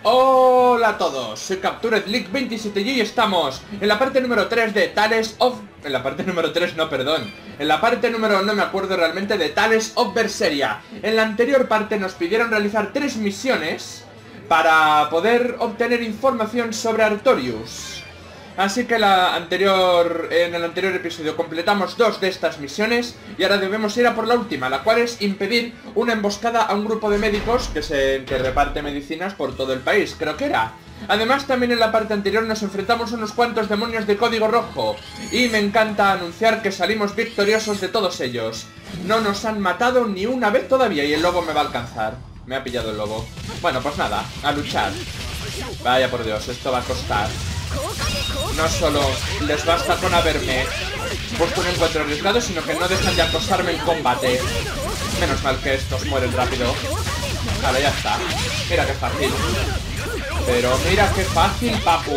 Hola a todos, soy Captured League 27 y hoy estamos en la parte número 3 de Tales of... En la parte número 3, no, perdón. En la parte número... no me acuerdo realmente, de Tales of Berseria. En la anterior parte nos pidieron realizar 3 misiones para poder obtener información sobre Artorius. Así que en el anterior episodio completamos 2 de estas misiones y ahora debemos ir a por la última, la cual es impedir una emboscada a un grupo de médicos que reparte medicinas por todo el país, creo que era. Además, también en la parte anterior nos enfrentamos a unos cuantos demonios de código rojo y me encanta anunciar que salimos victoriosos de todos ellos. No nos han matado ni una vez todavía y el lobo me va a alcanzar. Me ha pillado el lobo. Bueno, pues nada, a luchar. Vaya por Dios, esto va a costar. No solo les basta con haberme puesto un encuentro arriesgado, sino que no dejan de acosarme en combate. Menos mal que estos mueren rápido. Vale, ya está. Mira qué fácil. Pero mira qué fácil, papu.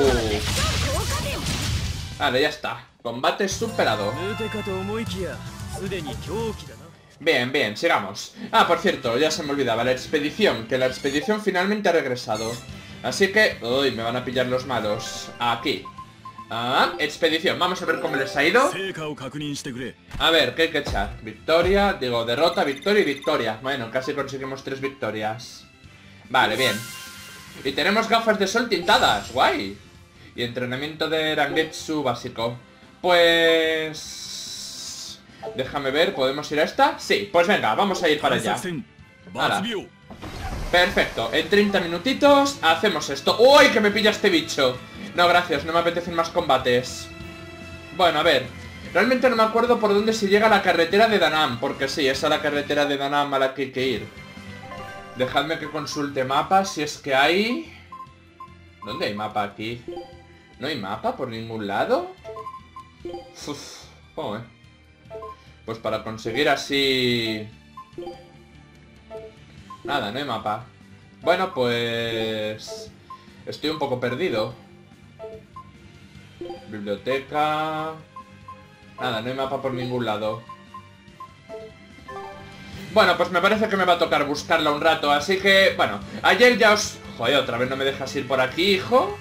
Vale, ya está. Combate superado. Bien, bien, sigamos. Ah, por cierto, ya se me olvidaba la expedición. Que la expedición finalmente ha regresado. Así que... uy, me van a pillar los malos. Aquí. Ah, expedición. Vamos a ver cómo les ha ido. A ver, ¿qué hay que echar? Victoria, digo, derrota, victoria y victoria. Bueno, casi conseguimos 3 victorias. Vale, bien. Y tenemos gafas de sol tintadas. Guay. Y entrenamiento de Rangetsu básico. Pues... déjame ver, ¿podemos ir a esta? Sí, pues venga, vamos a ir para allá. Hala. Perfecto, en 30 minutitos hacemos esto. ¡Uy, que me pilla este bicho! No, gracias, no me apetecen más combates. Bueno, a ver. Realmente no me acuerdo por dónde se llega a la carretera de Danam. Porque sí, esa es la carretera de Danam a la que hay que ir. Dejadme que consulte mapas si es que hay... ¿dónde hay mapa aquí? ¿No hay mapa por ningún lado? Uf, joder. Pues para conseguir así... nada, no hay mapa. Bueno, pues... estoy un poco perdido. Biblioteca... nada, no hay mapa por ningún lado. Bueno, pues me parece que me va a tocar buscarla un rato. Así que, bueno, ayer ya os... joder, otra vez no me dejas ir por aquí, hijo.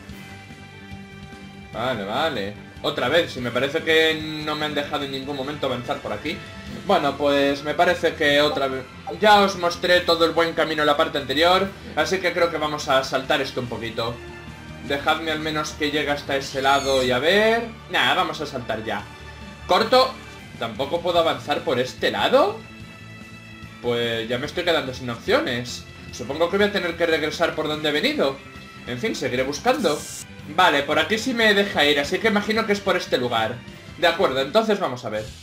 Vale, vale. Otra vez, si me parece que no me han dejado en ningún momento avanzar por aquí. Bueno, pues me parece que otra vez... ya os mostré todo el buen camino en la parte anterior, así que creo que vamos a saltar esto un poquito. Dejadme al menos que llegue hasta ese lado y a ver... nada, vamos a saltar ya. Corto. ¿Tampoco puedo avanzar por este lado? Pues ya me estoy quedando sin opciones. Supongo que voy a tener que regresar por donde he venido. En fin, seguiré buscando. Vale, por aquí sí me deja ir, así que imagino que es por este lugar. De acuerdo, entonces vamos a ver.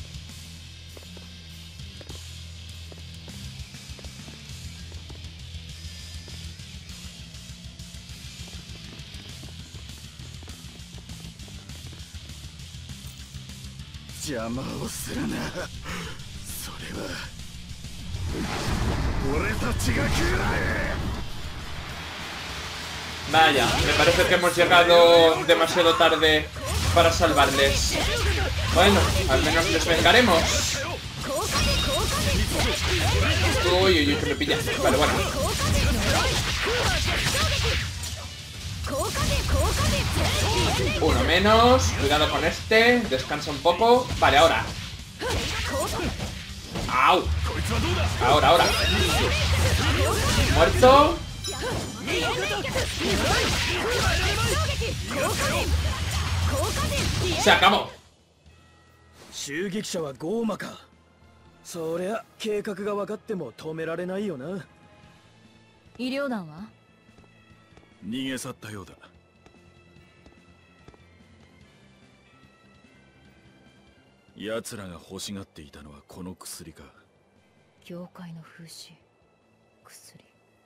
Vaya, me parece que hemos llegado demasiado tarde para salvarles. Bueno, al menos les vengaremos. Uy, uy, uy, que me pilla. Vale, bueno. Uno menos. Cuidado con este. Descansa un poco. Vale, ahora. ¡Au! Ahora, ahora. Muerto. Se acabó. 襲撃者はゴーマか。そりゃ計画が分かっても止められないよな。 医療団は逃げ去ったようだ。奴らが欲しがっていたのはこの薬か。 業界の風刺薬。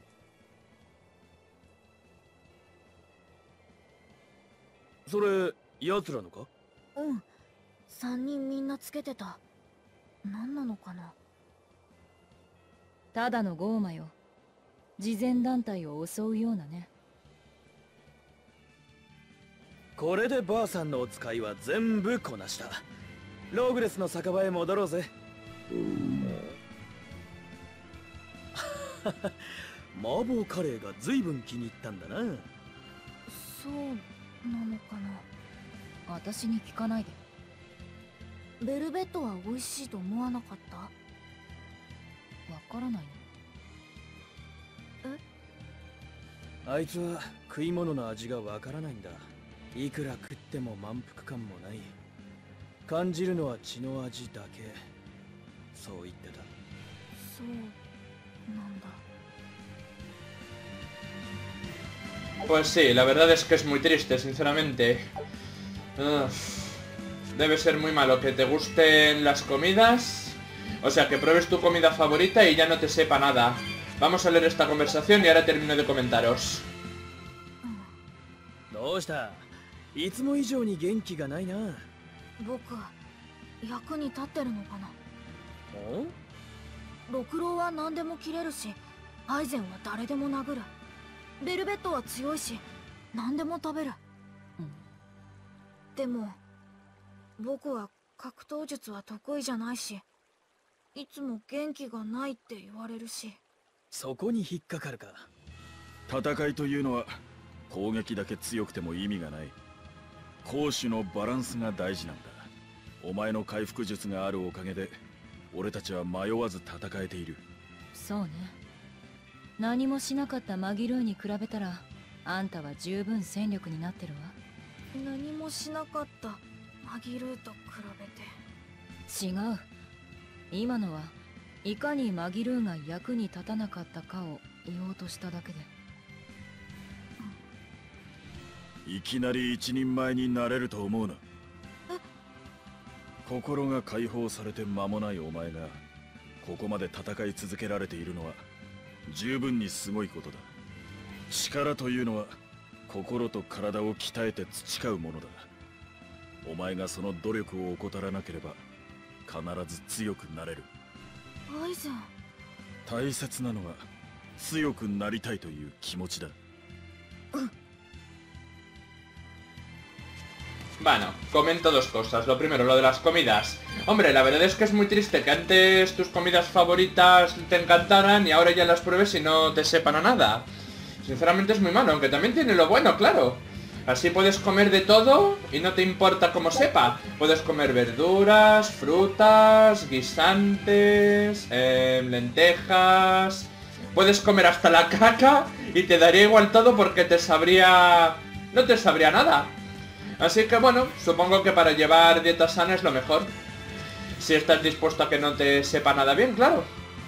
それ奴らのか？ うん、3人みんなつけてた。何なのかな。 ただのゴーマよ。慈善団体を襲うようなね。 これでばあさんのお使いは全部こなした。ローグレスの酒場へ戻ろうぜ。 麻婆カレーが随分気に入ったんだな。 そうなのかな。 私に聞かないで。 ベルベットは美味しいと思わなかった？ わからないの？ あいつは食い物の味がわからないんだ。いくら食っても満腹感もない。感じるのは血の味だけ。そう言ってた。 そうなんだ。 Pues sí, la verdad es que es muy triste, sinceramente. Uf. Debe ser muy malo que te gusten las comidas. O sea, que pruebes tu comida favorita y ya no te sepa nada. Vamos a leer esta conversación y ahora termino de comentaros. どうした？いつも以上に元気がないな。 僕、役に立ってるのかな。 お？ 六郎は何でも切れるし、アイゼンは誰でも殴る。ベルベットは強いし、何でも食べる。でも、僕は格闘術は得意じゃないし、いつも元気がないって言われるし。 そこに引っかかるか。 戦いというのは攻撃だけ強くても意味がない。攻守のバランスが大事なんだ。お前の回復術があるおかげで俺たちは迷わず戦えている。 そうね。何もしなかったマギルーに比べたらあんたは十分戦力になってるわ。 何もしなかったマギルーと比べて。 違う。今のはいかにマギルーが役に立たなかったかを言おうとしただけで。 いきなり一人前になれると思うな。心が解放されて間もないお前がここまで戦い続けられているのは十分にすごいことだ。力というのは心と体を鍛えて培うものだ。お前がその努力を怠らなければ必ず強くなれる。 アイゼン。 大切なのは強くなりたいという気持ちだ。 Bueno, comento dos cosas. Lo primero, lo de las comidas. Hombre, la verdad es que es muy triste que antes tus comidas favoritas te encantaran y ahora ya las pruebes y no te sepan a nada. Sinceramente es muy malo, aunque también tiene lo bueno, claro. Así puedes comer de todo y no te importa cómo sepa. Puedes comer verduras, frutas, guisantes, lentejas... Puedes comer hasta la caca y te daría igual todo porque te sabría... no te sabría nada. Así que bueno, supongo que para llevar dieta sana es lo mejor. Si estás dispuesto a que no te sepa nada bien, claro.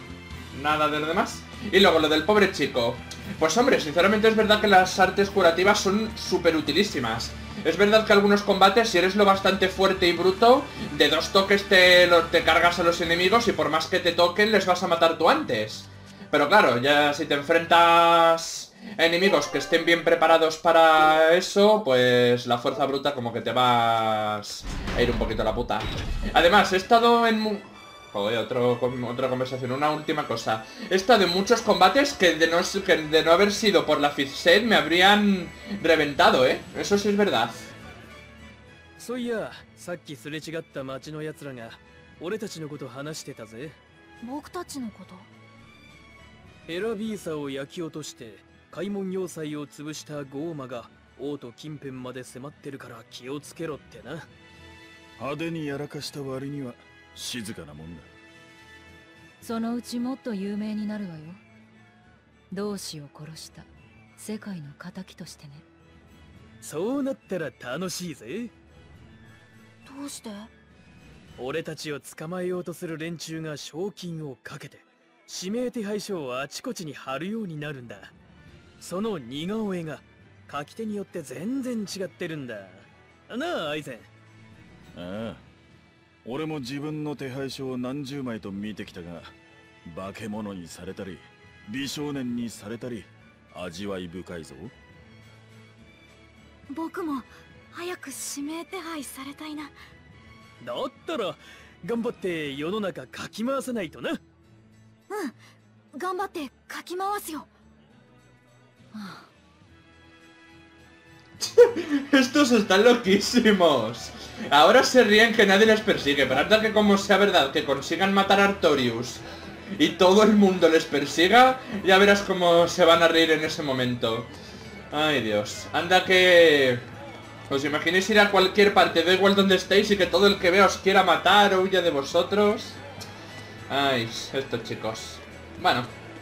Nada de lo demás. Y luego lo del pobre chico. Pues hombre, sinceramente es verdad que las artes curativas son súper utilísimas. Es verdad que algunos combates, si eres lo bastante fuerte y bruto, de 2 toques te cargas a los enemigos y por más que te toquen les vas a matar tú antes. Pero claro, ya si te enfrentas a enemigos que estén bien preparados para eso, pues la fuerza bruta como que te vas a ir un poquito a la puta. Además, he estado en... Joder, otra conversación, una última cosa. He estado en muchos combates que de no haber sido por la Fifth Set me habrían reventado, ¿eh? Eso sí es verdad. そういや、さっきすれ違った町の奴らが俺たちのこと話してたぜ。 僕たちのこと？ エラビーサを焼き落として開門要塞を潰したゴーマが王都近辺まで迫ってるから気をつけろってな。 派手にやらかした割には静かなもんだ。 そのうちもっと有名になるわよ。同志を殺した世界の仇としてね。 そうなったら楽しいぜ。 どうして？ 俺たちを捕まえようとする連中が賞金をかけて指名手配書をあちこちに貼るようになるんだ。その似顔絵が書き手によって全然違ってるんだ。なあ、アイゼン。 ああ、俺も自分の手配書を何十枚と見てきたが、化け物にされたり美少年にされたり味わい深いぞ。 僕も早く指名手配されたいな。 だったら頑張って世の中かき回さないとな。 頑張ってかき回すよ。 Estos están loquísimos. Ahora se ríen que nadie les persigue, pero hasta que como sea verdad que consigan matar a Artorius y todo el mundo les persiga, ya verás cómo se van a reír en ese momento. Ay, Dios. Anda que... ¿os imagináis ir a cualquier parte, da igual donde estéis, y que todo el que vea os quiera matar o huya de vosotros? Ay, estos chicos. Bueno.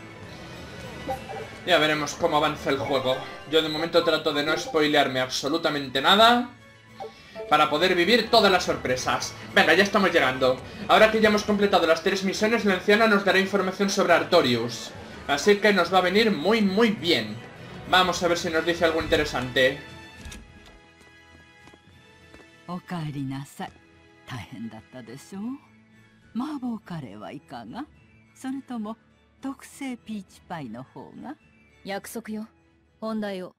Ya veremos cómo avanza el juego. Yo de momento trato de no spoilearme absolutamente nada, para poder vivir todas las sorpresas. Venga, ya estamos llegando. Ahora que ya hemos completado las 3 misiones, la anciana nos dará información sobre Artorius. Así que nos va a venir muy muy bien. Vamos a ver si nos dice algo interesante. おかえりなさい。大変だったでしょう。麻婆カレーはいかが？それとも特製ピーチパイの方が？ 約束よ。本題を。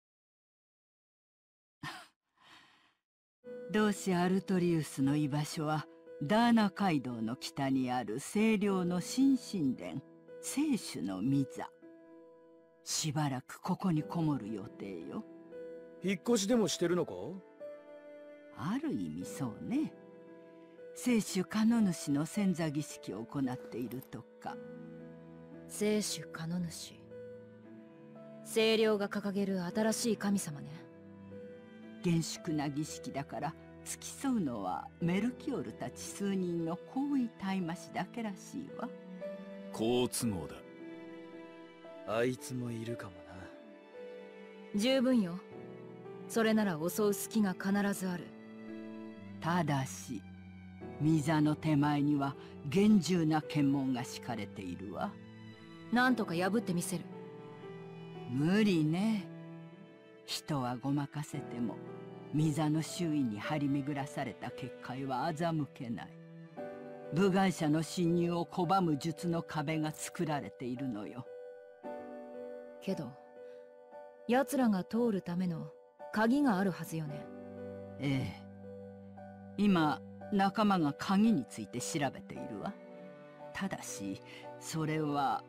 同志アルトリウスの居場所はダーナ街道の北にある清涼の新神殿聖主の御座。しばらくここにこもる予定よ。 引っ越しでもしてるのか？ ある意味そうね。聖主カノ主の遷座儀式を行っているとか。 聖主カノ主。清涼が掲げる新しい神様ね。 厳粛な儀式だから付き添うのはメルキオルたち数人の高位大魔師だけらしいわ。 好都合だ。 あいつもいるかもな。 十分よ。それなら襲う隙が必ずある。 ただし御座の手前には厳重な検問が敷かれているわ。 なんとか破ってみせる。 無理ね。人はごまかせても御座の周囲に張り巡らされた結界は欺けない。部外者の侵入を拒む術の壁が作られているのよ。 けど奴らが通るための鍵があるはずよね。 ええ。今仲間が鍵について調べているわ。ただしそれは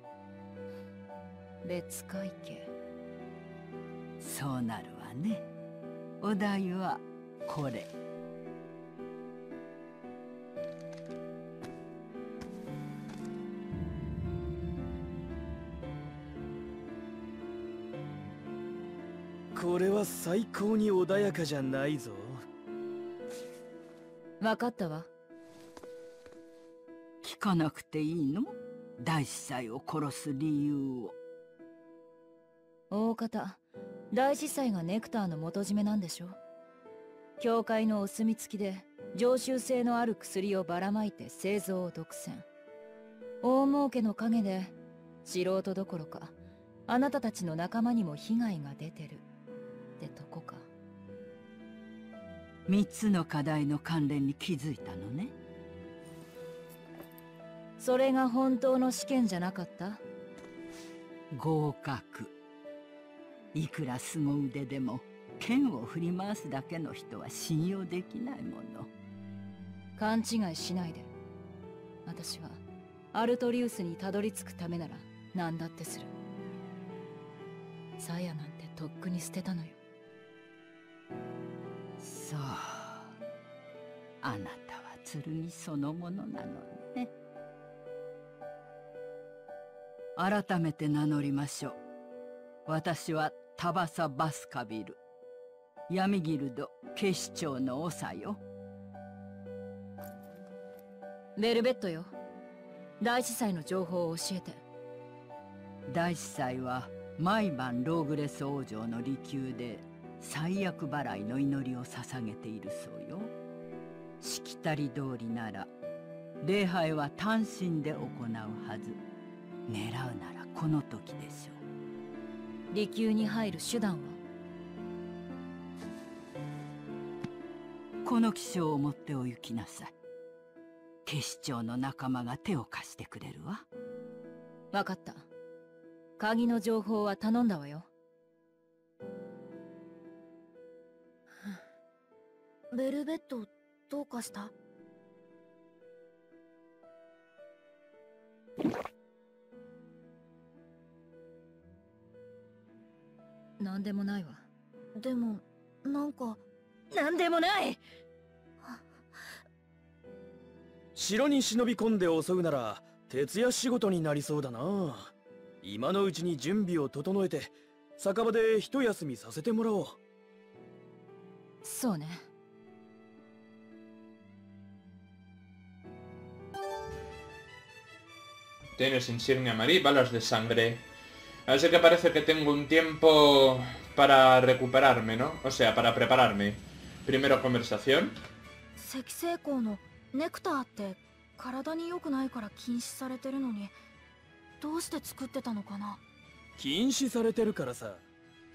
別会計。 そうなるわね。お題はこれ。 これは最高に穏やかじゃないぞ。 分かったわ。 聞かなくていいの？大司祭を殺す理由を。 大方大司祭がネクターの元締めなんでしょ。教会のお墨付きで常習性のある薬をばらまいて製造を独占。大儲けの陰で素人どころかあなたたちの仲間にも被害が出てるってとこか。 3つの課題の関連に気づいたのね。 それが本当の試験じゃなかった？ 合格。いくら凄腕でも剣を振り回すだけの人は信用できないもの。 勘違いしないで。私はアルトリウスにたどり着くためなら何だってする。サヤなんてとっくに捨てたのよ。 そう。あなたは剣そのものなのね。改めて名乗りましょう。私はタバサ・バスカビル、闇ギルド警視庁の長よ。 ベルベットよ。大司祭の情報を教えて。 大司祭は毎晩ローグレス王女の離宮で最悪払いの祈りを捧げているそうよ。しきたり通りなら礼拝は単身で行うはず。狙うならこの時でしょう。 離宮に入る手段は？ この記章を持ってお行きなさい。警視庁の仲間が手を貸してくれるわ。 わかった。鍵の情報は頼んだわよ。 ベルベットどうかした？ なんでもないわ。 でもなんか。 なんでもない。 城に忍び込んで襲うなら徹夜仕事になりそうだな。今のうちに準備を整えて酒場で一休みさせてもらおう。 そうね。 Tienes insignia marí, balas de sangre. Así que parece que tengo un tiempo para recuperarme, ¿no? O sea, para prepararme. Primero conversación. 赤星鉱のネクターって体に良くないから禁止されてるのに、どうして作ってたのかな。 禁止されてるからさ。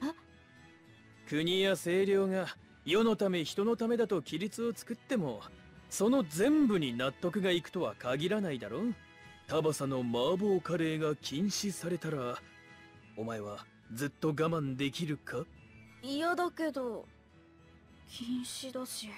国や清涼が世のため人のためだと規律を作っても、その全部に納得がいくとは限らないだろ。タバサの麻婆カレーが禁止されたら、お前はずっと我慢できるか？ 嫌だけど禁止だし。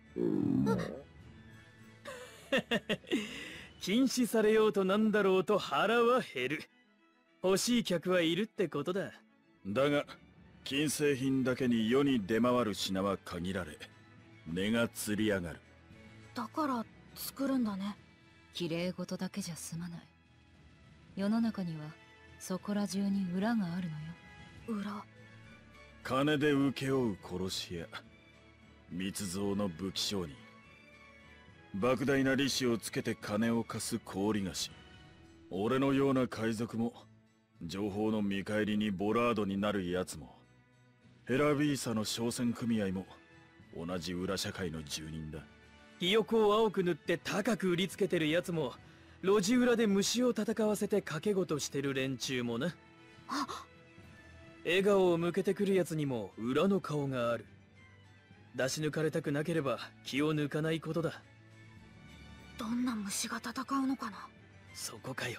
禁止されようとなんだろうと腹は減る。欲しい客はいるってことだ。 だが金製品だけに世に出回る品は限られ、値がつり上がる。 だから作るんだね。 綺麗事だけじゃ済まない。世の中にはそこら中に裏があるのよ。 裏。 金で請け負う殺し屋、密造の武器商人、莫大な利子をつけて金を貸す氷菓子。俺のような海賊も、情報の見返りにボラードになるやつも、ヘラビーサの商船組合も同じ裏社会の住人だ。 ひよこを青く塗って高く売りつけてるやつも、路地裏で虫を戦わせて賭け事してる連中もな。笑顔を向けてくるやつにも裏の顔がある。出し抜かれたくなければ気を抜かないことだ。 どんな虫が戦うのかな。 そこかよ。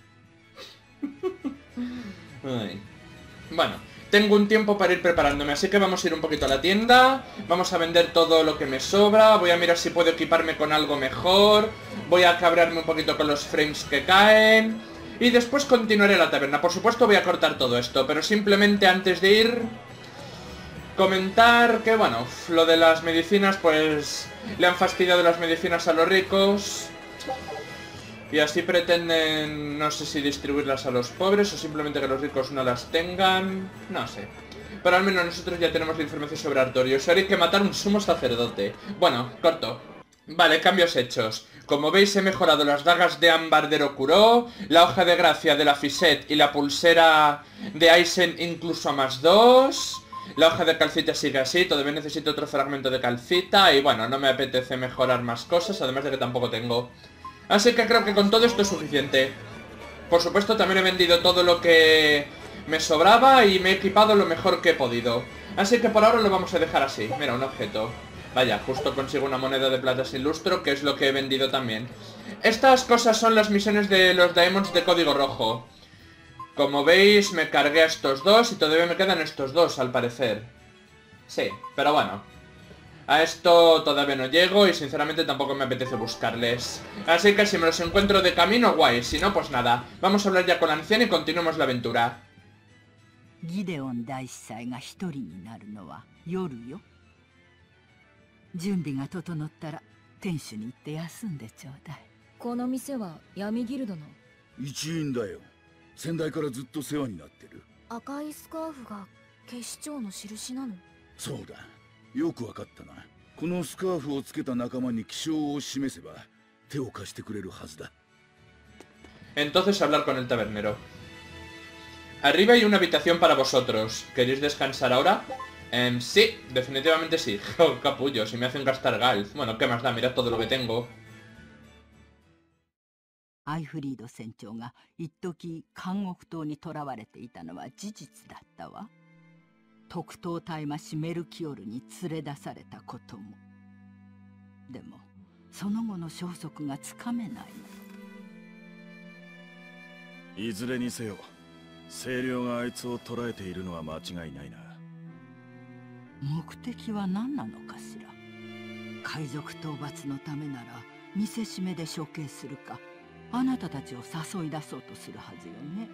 Ay. Bueno, tengo un tiempo para ir preparándome, así que vamos a ir un poquito a la tienda. Vamos a vender todo lo que me sobra. Voy a mirar si puedo equiparme con algo mejor. Voy a cabrearme un poquito con los frames que caen. Y después continuaré la taberna. Por supuesto voy a cortar todo esto, pero simplemente antes de ir, comentar que, bueno, lo de las medicinas, pues le han fastidiado las medicinas a los ricos. Y así pretenden, no sé si distribuirlas a los pobres o simplemente que los ricos no las tengan. No sé. Pero al menos nosotros ya tenemos la información sobre Artorius. Ahora hay que matar un sumo sacerdote. Bueno, corto. Vale, cambios hechos. Como veis he mejorado las dagas de ámbar de Rokuro, la hoja de gracia de la Fisette y la pulsera de Aizen incluso a +2. La hoja de calcita sigue así, todavía necesito otro fragmento de calcita. Y bueno, no me apetece mejorar más cosas, además de que tampoco tengo. Así que creo que con todo esto es suficiente. Por supuesto también he vendido todo lo que me sobraba y me he equipado lo mejor que he podido. Así que por ahora lo vamos a dejar así. Mira, un objeto. Vaya, justo consigo una moneda de plata sin lustro, que es lo que he vendido también. Estas cosas son las misiones de los Daemons de código rojo. Como veis me cargué a estos dos y todavía me quedan estos dos al parecer. Sí, pero bueno. A esto todavía no llego y sinceramente tampoco me apetece buscarles. Así que si me los encuentro de camino, guay. Si no, pues nada. Vamos a hablar ya con la anciana y continuemos la aventura. ギデオン大司祭が一人になるのは夜よ。準備が整ったら店主に行って休んでちょうだい。 この店は闇ギルドの一員だよ。先代からずっと世話になってる。 赤いスカーフが警視庁の印なの。 そうだ、よくわかったな。このスカーフをつけた仲間に気性を示せば手を貸してくれるはずだ。 Entonces hablar con el tabernero. Arriba hay una habitación para vosotros. ¿Queréis descansar ahora? Sí, definitivamente sí. Oh, capullo, si me hacen gastar gal. Bueno, ¿qué más da? Mirad todo lo que tengo. アイフリード船長が一時監獄島に囚われていたのは事実だったわ。特等大魔師メルキオルに連れ出されたことも。でもその後の消息がつかめないの。 いずれにせよ清涼があいつを捕らえているのは間違いないな。 目的は何なのかしら。海賊討伐のためなら見せしめで処刑するか、あなたたちを誘い出そうとするはずよね。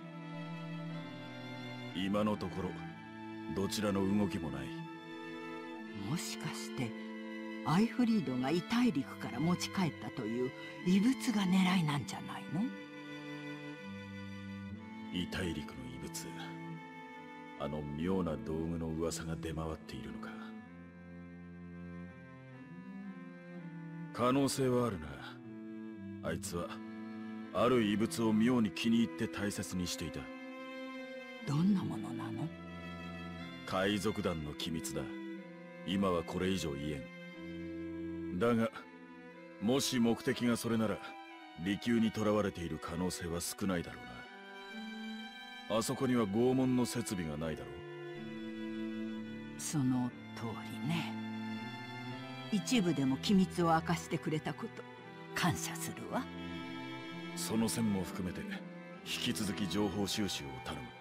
今のところどちらの動きもない。 もしかしてアイフリードが異大陸から持ち帰ったという異物が狙いなんじゃないの？ 異大陸の異物、あの妙な道具の噂が出回っているのか。可能性はあるな。あいつはある異物を妙に気に入って大切にしていた。 どんなものなの？ 海賊団の機密だ。今はこれ以上言えん。だがもし目的がそれなら離宮に囚われている可能性は少ないだろうな。あそこには拷問の設備がないだろう。 その通りね。一部でも機密を明かしてくれたこと感謝するわ。 その線も含めて引き続き情報収集を頼む。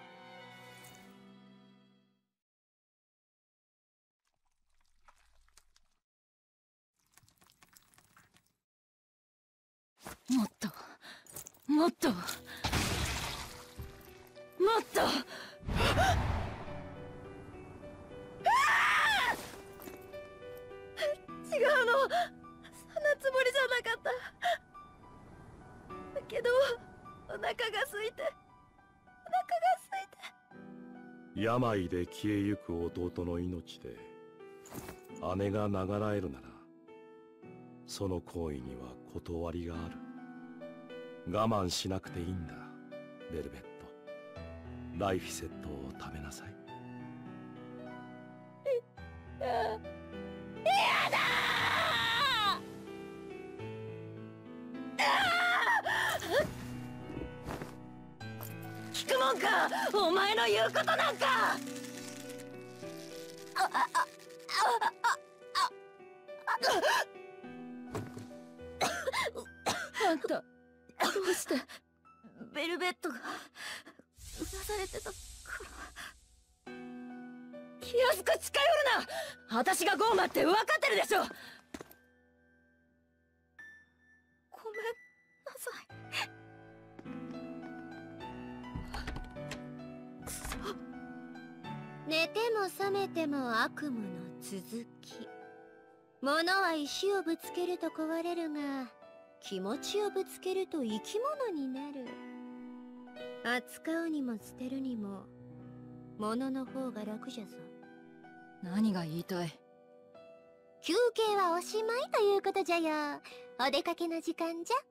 もっともっともっと違うの、そんなつもりじゃなかった。だけどお腹が空いて、 病で消えゆく弟の命で姉が流らえるなら、その行為には断りがある。我慢しなくていいんだ、ベルベット。ライフィセットを食べなさい。 やだー！聞くもんか、お前の言うことなんか。あんた、どうしてベルベットがうなされてたから。気安く近寄るな。私がゴーマって分かってるでしょ。ごめんなさい。くそ。 寝ても覚めても悪夢の続き。物は石をぶつけると壊れるが、気持ちをぶつけると生き物になる。扱うにも捨てるにも物の方が楽じゃぞ。 何が言いたい？ 休憩はおしまいということじゃよ。お出かけの時間じゃ。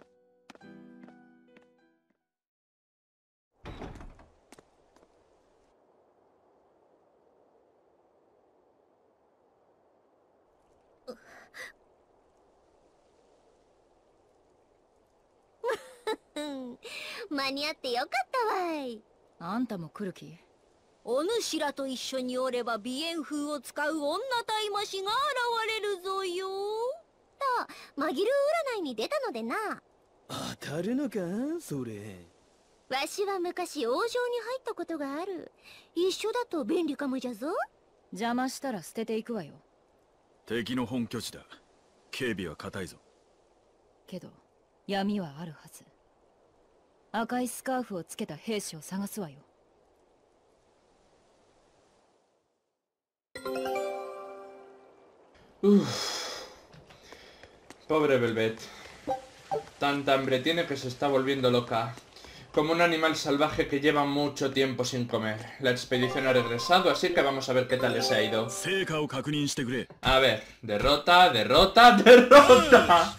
間に合ってよかったわい。 あんたも来る気？ お主らと一緒におれば鼻炎風を使う女たいましが現れるぞよ。と紛る占いに出たのでな。 当たるのかそれ。 わしは昔王城に入ったことがある。一緒だと便利かもじゃぞ。 邪魔したら捨てていくわよ。 敵の本拠地だ。警備は固いぞ。 けど闇はあるはず。赤いスカーフをつけた兵士を探すわよ。 Pobre Velvet. Tanta hambre tiene que se está volviendo loca. Como un animal salvaje que lleva mucho tiempo sin comer. La expedición ha regresado, así que vamos a ver qué tal les ha ido. A ver, derrota, derrota, derrota.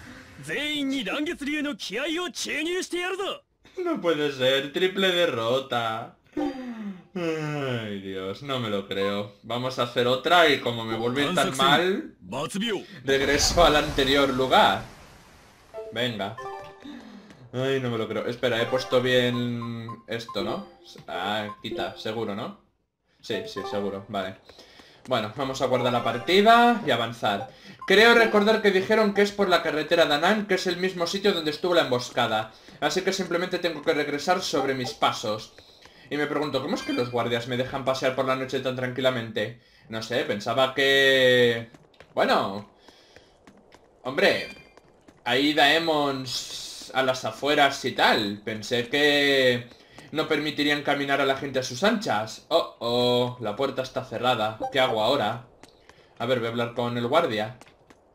No puede ser, triple derrota. Ay, Dios, no me lo creo. Vamos a hacer otra y como me volví tan mal, regreso al anterior lugar. Venga. Ay, no me lo creo. Espera, he puesto bien esto, ¿no? Ah, quita, seguro, ¿no? Sí, sí, seguro, vale. Bueno, vamos a guardar la partida y avanzar. Creo recordar que dijeron que es por la carretera de Anán, que es el mismo sitio donde estuvo la emboscada. Así que simplemente tengo que regresar sobre mis pasos. Y me pregunto, ¿cómo es que los guardias me dejan pasear por la noche tan tranquilamente? No sé, pensaba que... Bueno... Hombre... Hay daemons a las afueras y tal. Pensé que... no permitirían caminar a la gente a sus anchas. Oh, la puerta está cerrada. ¿Qué hago ahora? A ver, voy a hablar con el guardia.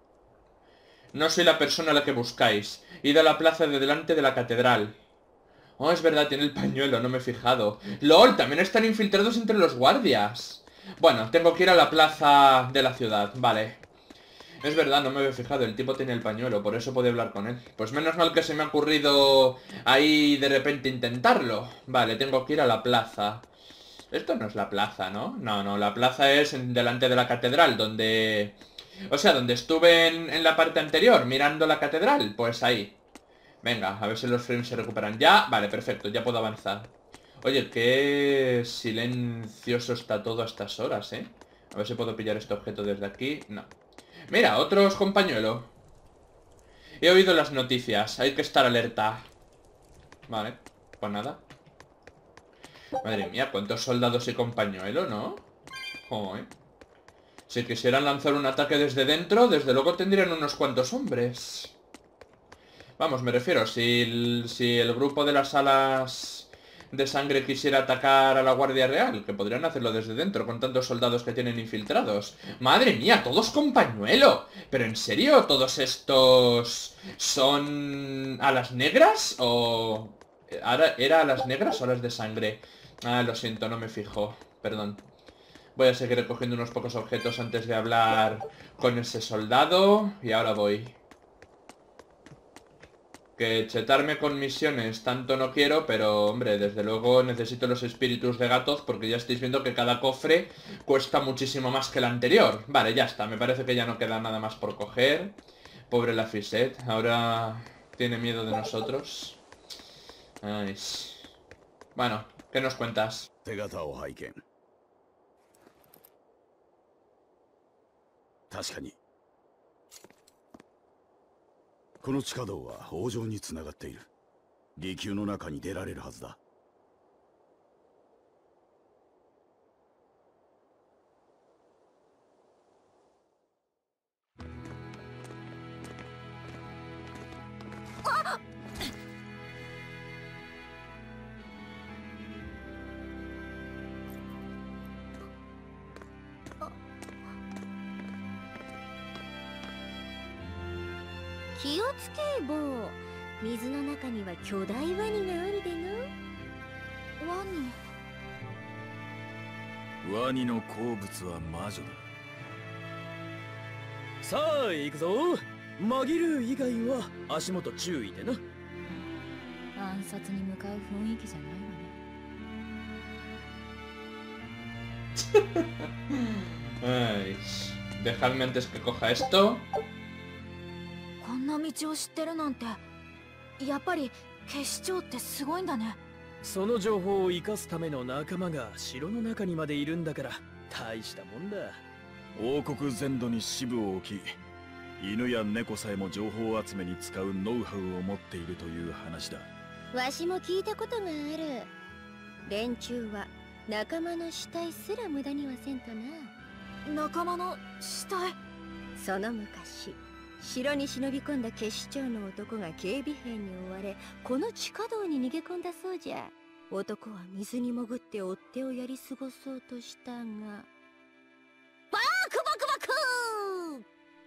No soy la persona a la que buscáis. Id a la plaza de delante de la catedral. Oh, es verdad, tiene el pañuelo, no me he fijado. ¡Lol! También están infiltrados entre los guardias. Bueno, tengo que ir a la plaza de la ciudad, vale. Es verdad, no me había fijado, el tipo tiene el pañuelo, por eso puedo hablar con él. Pues menos mal que se me ha ocurrido ahí de repente intentarlo. Vale, tengo que ir a la plaza. Esto no es la plaza, ¿no? No, la plaza es delante de la catedral, donde... O sea, donde estuve en la parte anterior, mirando la catedral, pues ahí. Venga, a ver si los frames se recuperan ya. Vale, perfecto, ya puedo avanzar. Oye, qué silencioso está todo a estas horas, ¿eh? A ver si puedo pillar este objeto desde aquí. No. Mira, otros con pañuelo. He oído las noticias, hay que estar alerta. Vale, pues nada. Madre mía, cuántos soldados y con pañuelo, ¿no? Joder. Si quisieran lanzar un ataque desde dentro, desde luego tendrían unos cuantos hombres. Vamos, me refiero, si el grupo de las alas de sangre quisiera atacar a la Guardia Real, que podrían hacerlo desde dentro con tantos soldados que tienen infiltrados. ¡Madre mía! ¡Todos con pañuelo! ¿Pero en serio? ¿Todos estos son alas negras? ¿O era alas negras o alas de sangre? Ah, lo siento, no me fijo. Perdón. Voy a seguir recogiendo unos pocos objetos antes de hablar con ese soldado. Y ahora voy. Que chetarme con misiones tanto no quiero, pero hombre, desde luego necesito los espíritus de Gatoz porque ya estáis viendo que cada cofre cuesta muchísimo más que el anterior. Vale, ya está, me parece que ya no queda nada más por coger. Pobre Laphicet, ahora tiene miedo de nosotros. Ay. Bueno, ¿qué nos cuentas? 確かにこの地下道は王城につながっている。離宮の中に出られるはずだ。 気をつけ坊、水の中には巨大ワニがおるでの。 ワニ？ ワニの好物は魔女だ。 さあ行くぞ。紛る以外は足元注意でな。 暗殺に向かう雰囲気じゃないわね。 Ay, dejadme antes que coja esto. こんな道を知ってるなんて、やっぱり警視庁ってすごいんだね。 その情報を生かすための仲間が城の中にまでいるんだから大したもんだ。 王国全土に支部を置き、犬や猫さえも情報集めに使うノウハウを持っているという話だ。 わしも聞いたことがある。連中は仲間の死体すら無駄にはせんとな。 仲間の死体？ その昔、城に忍び込んだ警視庁の男が警備兵に追われ、この地下道に逃げ込んだそうじゃ。男は水に潜って追っ手をやり過ごそうとしたが、バークバクバク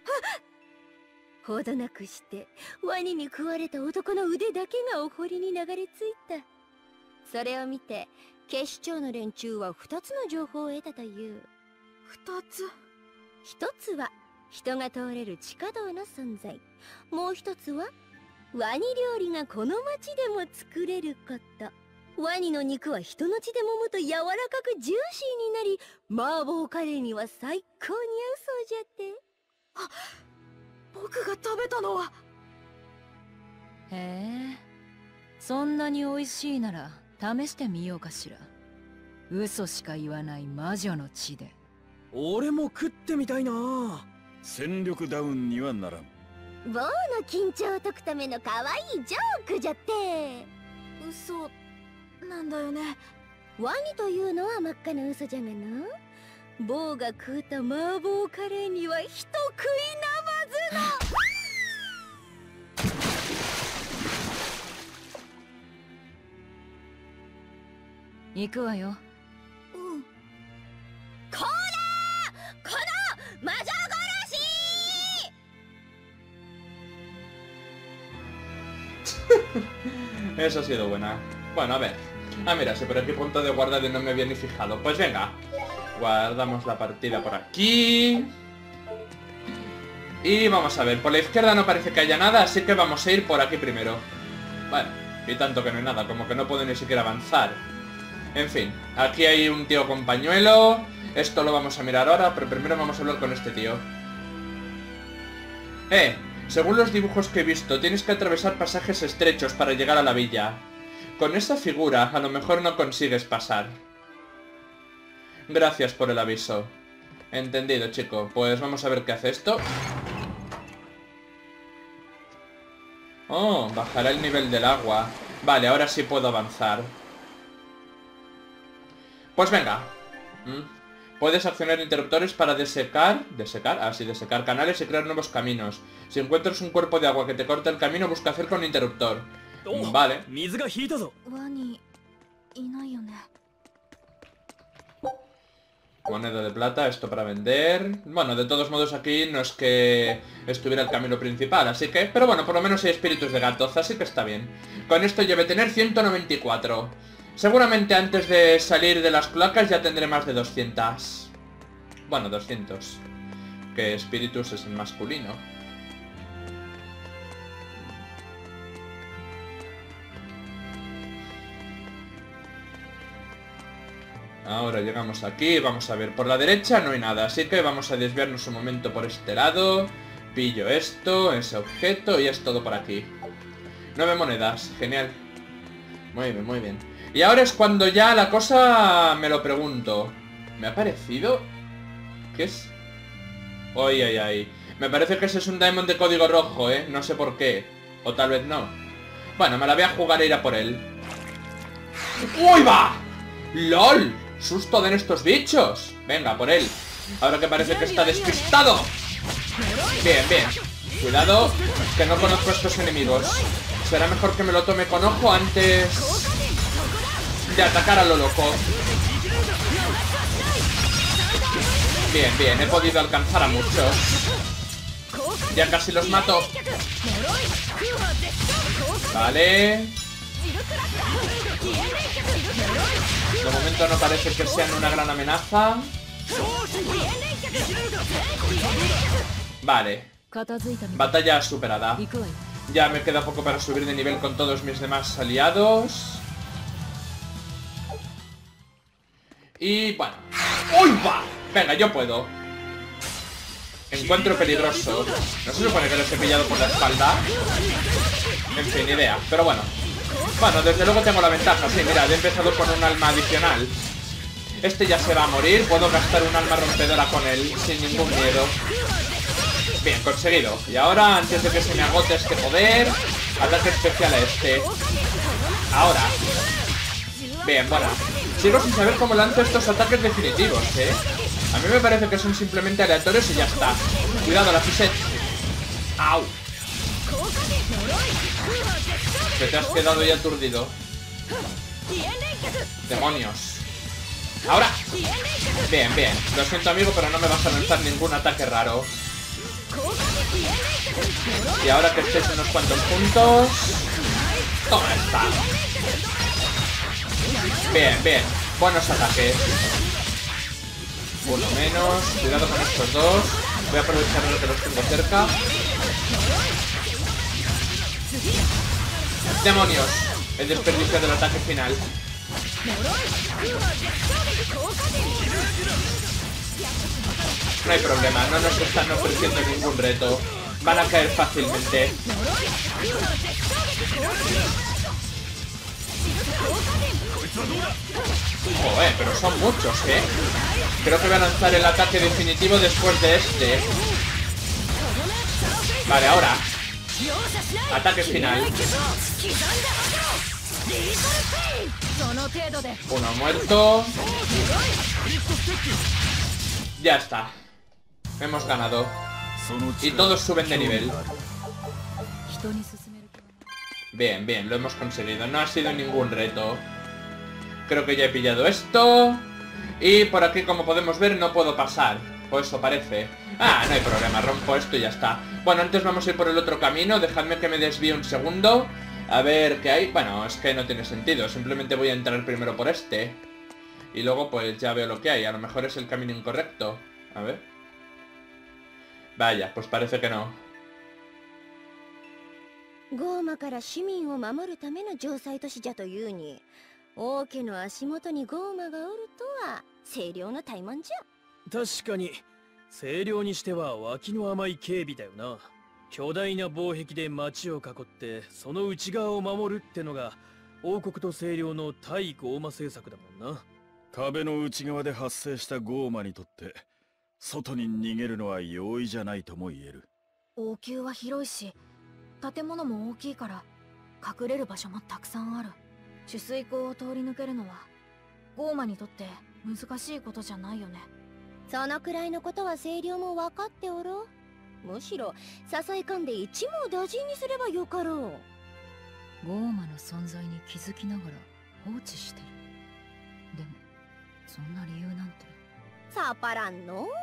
ほどなくしてワニに食われた男の腕だけがお堀に流れ着いた。それを見て警視庁の連中は2つの情報を得たという。 2つ？ 一つは人が通れる地下道の存在、もう一つはワニ料理がこの町でも作れること。ワニの肉は人の血で揉むと柔らかくジューシーになり、麻婆カレーには最高に合うそうじゃって。 あ、僕が食べたのは。 へえ、そんなに美味しいなら試してみようかしら。嘘しか言わない魔女の血で。 俺も食ってみたいな。 戦力ダウンにはならん。 棒の緊張を解くための可愛いジョークじゃって。 嘘なんだよね。 ワニというのは真っ赤な嘘じゃがな。棒が食うた麻婆カレーには一食いなまずの行くわよ。 うん。こらー、この魔女殺し Eso ha sido buena. Bueno, a ver. Ah, mira, si por aquí punto de guardado y no me había ni fijado. Pues venga. Guardamos la partida por aquí. Y vamos a ver. Por la izquierda no parece que haya nada, así que vamos a ir por aquí primero. Bueno, y tanto que no hay nada, como que no puedo ni siquiera avanzar. En fin, aquí hay un tío con pañuelo. Esto lo vamos a mirar ahora, pero primero vamos a hablar con este tío. Según los dibujos que he visto, tienes que atravesar pasajes estrechos para llegar a la villa. Con esa figura, a lo mejor no consigues pasar. Gracias por el aviso. Entendido, chico. Pues vamos a ver qué hace esto. Oh, bajará el nivel del agua. Vale, ahora sí puedo avanzar. Pues venga. Puedes accionar interruptores para desecar canales y crear nuevos caminos. Si encuentras un cuerpo de agua que te corta el camino, busca cerca un interruptor. Vale. Moneda de plata, esto para vender. Bueno, de todos modos aquí no es que estuviera el camino principal, así que... Pero bueno, por lo menos hay espíritus de gatos, así que está bien. Con esto lleve tener 194. Seguramente antes de salir de las cloacas ya tendré más de 200. Bueno, 200. Que espíritus es en masculino. Ahora llegamos aquí, vamos a ver, por la derecha no hay nada, así que vamos a desviarnos un momento por este lado. Pillo esto, ese objeto y es todo por aquí. 9 monedas, genial. Muy bien, muy bien. Y ahora es cuando ya la cosa me lo pregunto. ¿Me ha parecido? ¿Qué es? Ay, ay, ay. Me parece que ese es un diamond de código rojo, ¿eh? No sé por qué. O tal vez no. Bueno, me la voy a jugar a ir a por él. ¡Uy, va! ¡Lol! ¡Susto den estos bichos! Venga, por él. Ahora que parece que está despistado. Bien, bien. Cuidado, que no conozco a estos enemigos. Será mejor que me lo tome con ojo antes de atacar a lo loco. Bien, bien, he podido alcanzar a muchos. Ya casi los mato. Vale. De momento no parece que sean una gran amenaza. Vale. Batalla superada. Ya me queda poco para subir de nivel con todos mis demás aliados. Y bueno. ¡Uy, va! Venga, yo puedo. Encuentro peligroso. ¿No se supone que los he pillado por la espalda? En fin, idea. Pero bueno. Bueno, desde luego tengo la ventaja. Sí, mirad, he empezado con un alma adicional. Este ya se va a morir. Puedo gastar un alma rompedora con él sin ningún miedo. Bien, conseguido. Y ahora, antes de que se me agote este poder, ataque especial a este. Ahora. Bien, bueno. Sigo sin saber cómo lanzo estos ataques definitivos, ¿eh? A mí me parece que son simplemente aleatorios y ya está. Cuidado, la Fisette. ¡Au! Que te has quedado ya aturdido. Demonios. Ahora. Bien, bien. Lo siento, amigo, pero no me vas a lanzar ningún ataque raro. Y ahora que estéis unos cuantos puntos. Toma esta. Bien, bien. Buenos ataques. Uno menos. Cuidado con estos dos. Voy a aprovechar lo que los tengo cerca. ¡Demonios! El desperdicio del ataque final. No hay problema, no nos están ofreciendo ningún reto. Van a caer fácilmente. Joder, pero son muchos, ¿eh? Creo que voy a lanzar el ataque definitivo después de este. Vale, ahora. Ataque final. Uno muerto. Ya está. Hemos ganado. Y todos suben de nivel. Bien, bien, lo hemos conseguido. No ha sido ningún reto. Creo que ya he pillado esto. Y por aquí, como podemos ver, no puedo pasar. O eso parece. Ah, no hay problema, rompo esto y ya está. Bueno, antes vamos a ir por el otro camino. Dejadme que me desvíe un segundo. A ver, ¿qué hay? Bueno, es que no tiene sentido. Simplemente voy a entrar primero por este. Y luego pues ya veo lo que hay. A lo mejor es el camino incorrecto. A ver. Vaya, pues parece que no. ゴーマから市民を守るための城塞都市じゃというに、王家の足元にゴーマがおるとは清涼の怠慢じゃ。 確かに清涼にしては脇の甘い警備だよな。巨大な防壁で町を囲ってその内側を守るってのが王国と清涼の対ゴーマ政策だもんな。 壁の内側で発生したゴーマにとって外に逃げるのは容易じゃないとも言える。 王宮は広いし建物も大きいから隠れる場所もたくさんある。取水口を通り抜けるのはゴーマにとって難しいことじゃないよね。 そのくらいのことは清涼も分かっておろう。むしろ誘い込んで一網打尽にすればよかろう。 ゴーマの存在に気づきながら放置してる。でもそんな理由なんてさっぱらんの。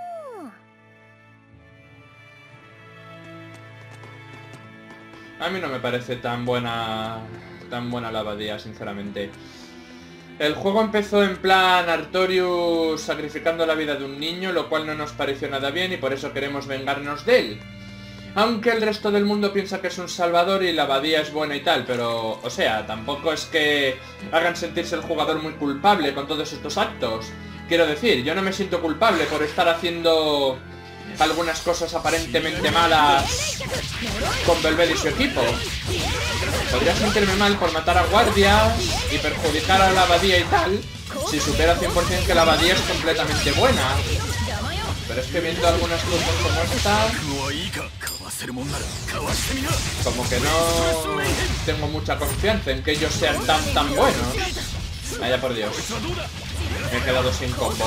A mí no me parece tan buena la abadía, sinceramente. El juego empezó en plan Artorius sacrificando la vida de un niño, lo cual no nos pareció nada bien y por eso queremos vengarnos de él. Aunque el resto del mundo piensa que es un salvador y la abadía es buena y tal, pero, o sea, tampoco es que hagan sentirse el jugador muy culpable con todos estos actos. Quiero decir, yo no me siento culpable por estar haciendo algunas cosas aparentemente malas con Belved y su equipo. Podría sentirme mal por matar a guardias y perjudicar a la abadía y tal, si supiera 100% que la abadía es completamente buena. Pero es que viendo algunas cosas como esta, como que no tengo mucha confianza en que ellos sean tan buenos. Vaya por Dios, me he quedado sin combo.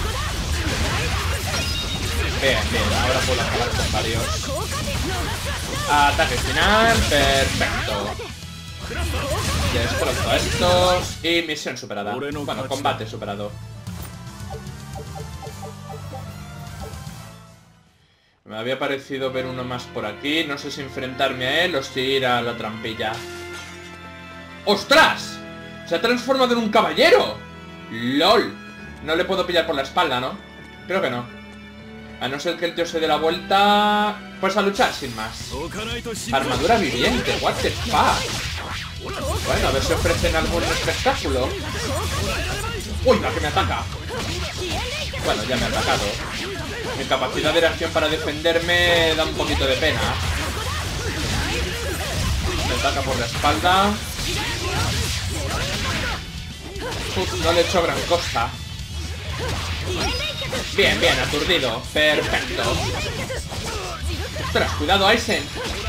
Bien, ahora puedo acabar con varios. Ataque final, perfecto. Destrozo a estos y misión superada. Bueno, combate superado. Me había parecido ver uno más por aquí. No sé si enfrentarme a él o si ir a la trampilla. ¡Ostras! Se ha transformado en un caballero. ¡Lol! No le puedo pillar por la espalda, ¿no? Creo que no. A no ser que el tío se dé la vuelta. Pues a luchar sin más. Armadura viviente, what the fuck. Bueno, a ver si ofrecen algún espectáculo. ¡Uy, la que me ataca! Bueno, ya me ha atacado. Mi capacidad de reacción para defenderme da un poquito de pena. Me ataca por la espalda. Uf, no le he hecho gran cosa. Bien, aturdido. Perfecto. Ostras, cuidado, Aizen.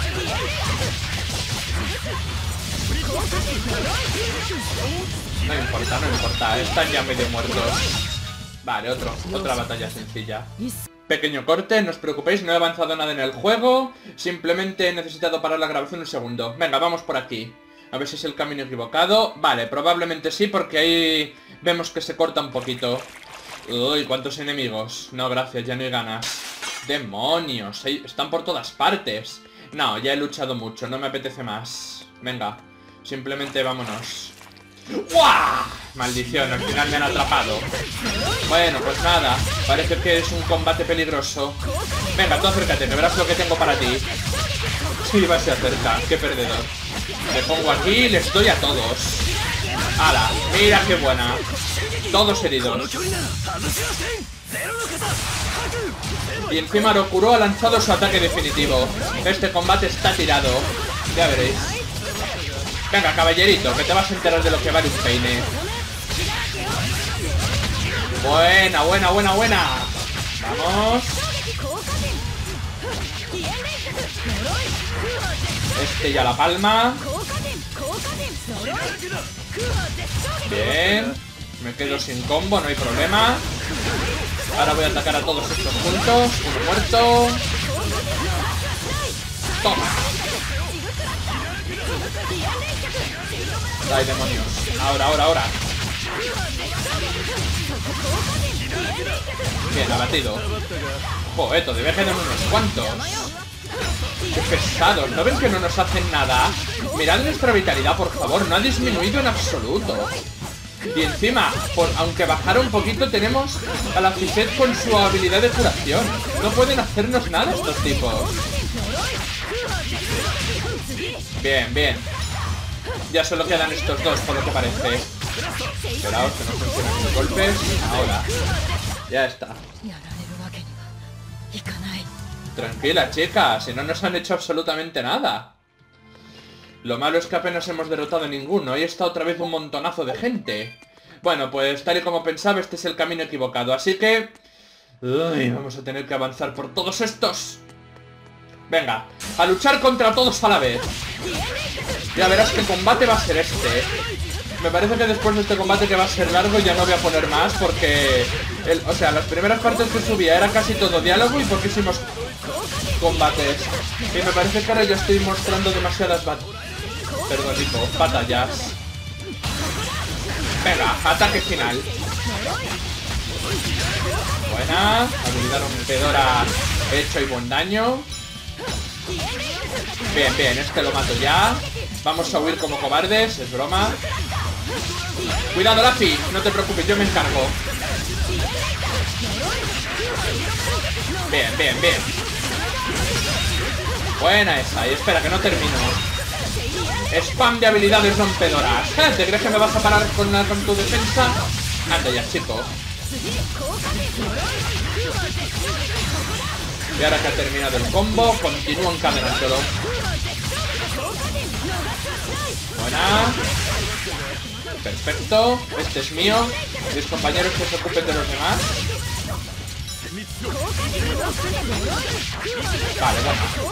No importa, están ya medio muertos. Vale, otra batalla sencilla. Pequeño corte, no os preocupéis, no he avanzado nada en el juego. Simplemente he necesitado parar la grabación un segundo. Venga, vamos por aquí. A ver si es el camino equivocado. Vale, probablemente sí, porque ahí vemos que se corta un poquito. Uy, cuántos enemigos. No, gracias, ya no hay ganas. Demonios, están por todas partes. No, ya he luchado mucho, no me apetece más. Venga, simplemente vámonos. ¡Guau! Maldición, al final me han atrapado. Bueno, pues nada, parece que es un combate peligroso. Venga, tú acércate, que verás lo que tengo para ti. Sí, va a ser cerca, qué perdedor. Me pongo aquí y les doy a todos. ¡Hala! Mira qué buena. Todos heridos. Y encima Rokuro ha lanzado su ataque definitivo. Este combate está tirado. Ya veréis. Venga, caballerito, que te vas a enterar de lo que vale un peine. Buena. Vamos. Este ya la palma. Bien. Me quedo sin combo, no hay problema. Ahora voy a atacar a todos estos juntos. Uno muerto. Toma. Ay, demonios. Ahora. Bien, abatido. Joder, debe quedar unos cuantos. ¡Qué pesados! ¿No ven que no nos hacen nada? Mirad nuestra vitalidad, por favor. No ha disminuido en absoluto. Y encima, aunque bajara un poquito, tenemos a la Ficet con su habilidad de curación. No pueden hacernos nada estos tipos. Bien, bien. Ya solo quedan estos dos, por lo que parece. Esperaos que no funcionan los golpes. Ahora. Ya está. Tranquila, chica, si no nos han hecho absolutamente nada. Lo malo es que apenas hemos derrotado a ninguno. Ahí está otra vez un montonazo de gente. Bueno, pues tal y como pensaba, este es el camino equivocado. Así que... uy, vamos a tener que avanzar por todos estos. Venga, a luchar contra todos a la vez. Ya verás qué combate va a ser este. Me parece que después de este combate, que va a ser largo, ya no voy a poner más porque... o sea, las primeras partes que subía era casi todo diálogo y poquísimos combates. Y me parece que ahora ya estoy mostrando demasiadas batallas. Venga, ataque final. Buena. Habilidad rompedora hecho y buen daño. Bien, bien, este lo mato ya. Vamos a huir como cobardes, es broma. Cuidado, Laffy, no te preocupes, yo me encargo. Bien, bien, bien. Buena esa, y espera que no termino. Spam de habilidades rompedoras. ¿Te crees que me vas a parar con tu defensa? Anda ya, chico. Y ahora que ha terminado el combo, continúo encadenándolo. Buena. Perfecto. Este es mío. Mis compañeros que se ocupen de los demás. Vale, bueno.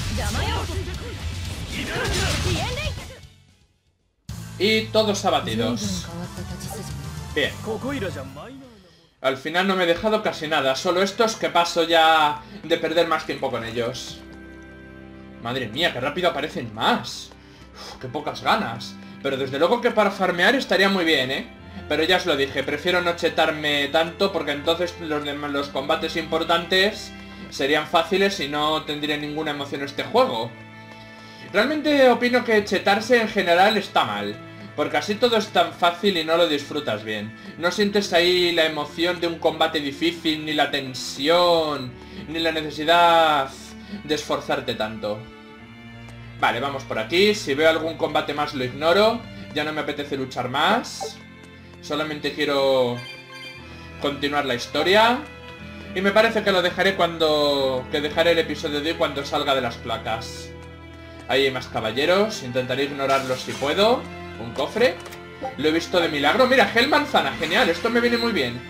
Y todos abatidos. Bien. Al final no me he dejado casi nada. Solo estos que paso ya de perder más tiempo con ellos. Madre mía, qué rápido aparecen más. Uf, qué pocas ganas. Pero desde luego que para farmear estaría muy bien, ¿eh? Pero ya os lo dije, prefiero no chetarme tanto porque entonces los combates importantes serían fáciles y no tendría ninguna emoción este juego. Realmente opino que chetarse en general está mal, porque así todo es tan fácil y no lo disfrutas bien. No sientes ahí la emoción de un combate difícil, ni la tensión, ni la necesidad de esforzarte tanto. Vale, vamos por aquí. Si veo algún combate más lo ignoro. Ya no me apetece luchar más. Solamente quiero continuar la historia. Y me parece que lo dejaré dejaré el episodio de hoy cuando salga de las placas. Ahí hay más caballeros. Intentaré ignorarlos si puedo. Un cofre. Lo he visto de milagro. Mira, gel manzana. Genial, esto me viene muy bien.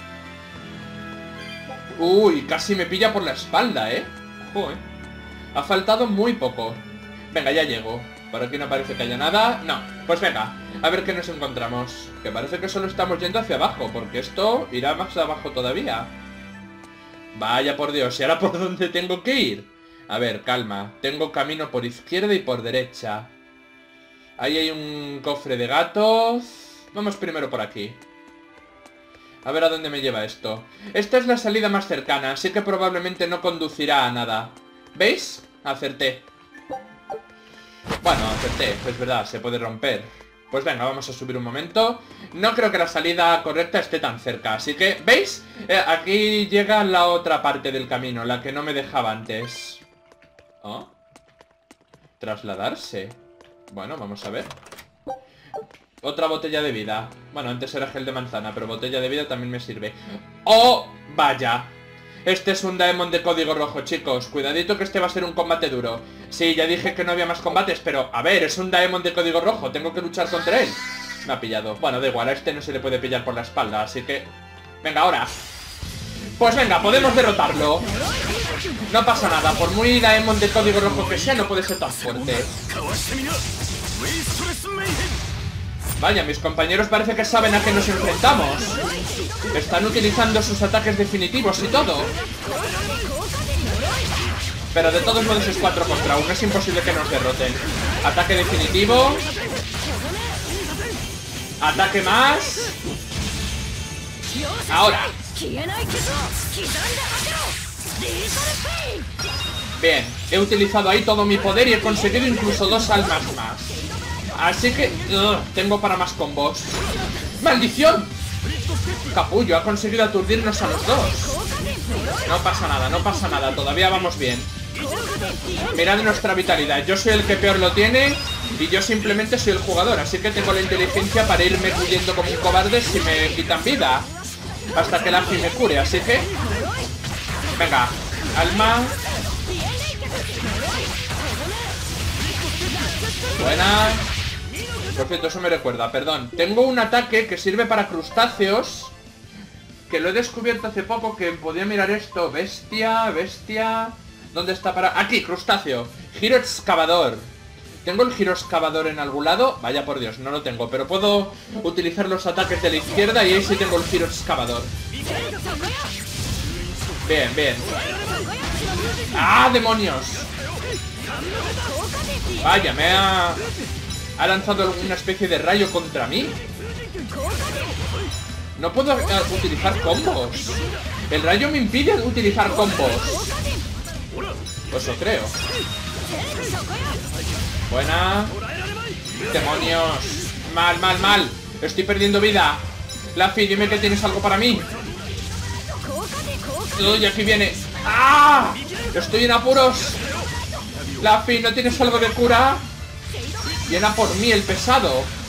Uy, casi me pilla por la espalda, ¿eh? Joder. Ha faltado muy poco. Venga, ya llego. Por aquí no parece que haya nada. No, pues venga, a ver qué nos encontramos. Que parece que solo estamos yendo hacia abajo, porque esto irá más abajo todavía. Vaya por Dios, ¿y ahora por dónde tengo que ir? A ver, calma. Tengo camino por izquierda y por derecha. Ahí hay un cofre de gatos. Vamos primero por aquí. A ver a dónde me lleva esto. Esta es la salida más cercana, así que probablemente no conducirá a nada. ¿Veis? Acerté. Bueno, acerté, es verdad, se puede romper. Pues venga, vamos a subir un momento. No creo que la salida correcta esté tan cerca, así que, ¿veis? Aquí llega la otra parte del camino, la que no me dejaba antes. ¿Oh? Trasladarse. Bueno, vamos a ver. Otra botella de vida. Bueno, antes era gel de manzana, pero botella de vida también me sirve. ¡Oh! Vaya. Este es un Daemon de código rojo, chicos. Cuidadito que este va a ser un combate duro. Sí, ya dije que no había más combates, pero... a ver, es un Daemon de código rojo. Tengo que luchar contra él. Me ha pillado. Bueno, da igual, a este no se le puede pillar por la espalda, así que... venga, ahora. Pues venga, podemos derrotarlo. No pasa nada. Por muy Daemon de código rojo que sea, no puede ser tan fuerte. Vaya, mis compañeros parece que saben a qué nos enfrentamos. Están utilizando sus ataques definitivos y todo. Pero de todos modos es 4 contra 1. Es imposible que nos derroten. Ataque definitivo. Ataque más. Ahora. Bien, he utilizado ahí todo mi poder y he conseguido incluso 2 almas más. Así que tengo para más combos. ¡Maldición! Capullo ha conseguido aturdirnos a los dos. No pasa nada, no pasa nada. Todavía vamos bien. Mirad nuestra vitalidad. Yo soy el que peor lo tiene y yo simplemente soy el jugador. Así que tengo la inteligencia para irme huyendo como un cobarde si me quitan vida. Hasta que Laffy me cure, así que... Venga, alma. Buena. Por cierto, eso me recuerda, perdón. Tengo un ataque que sirve para crustáceos, que lo he descubierto hace poco, que podía mirar esto. Bestia, bestia... ¿Dónde está para...? Aquí, crustáceo. Giro excavador. ¿Tengo el giro excavador en algún lado? Vaya por Dios, no lo tengo. Pero puedo utilizar los ataques de la izquierda y ahí sí tengo el giro excavador. Bien, bien. ¡Ah, demonios! Vaya, me ha lanzado alguna especie de rayo contra mí. No puedo utilizar combos. El rayo me impide utilizar combos. Pues lo creo. Buena. Demonios. Mal, mal, mal. Estoy perdiendo vida. Laffy, dime que tienes algo para mí. Y aquí viene. ¡Ah! Estoy en apuros. Laffy, ¿no tienes algo de cura? Viene a por mí el pesado.